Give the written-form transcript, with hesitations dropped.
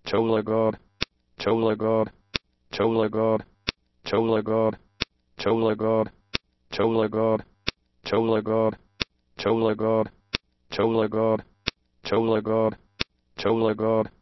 cholagogue, cholagogue, cholagogue, cholagogue, cholagogue, cholagogue, cholagogue, cholagogue, cholagogue, cholagogue, cholagogue.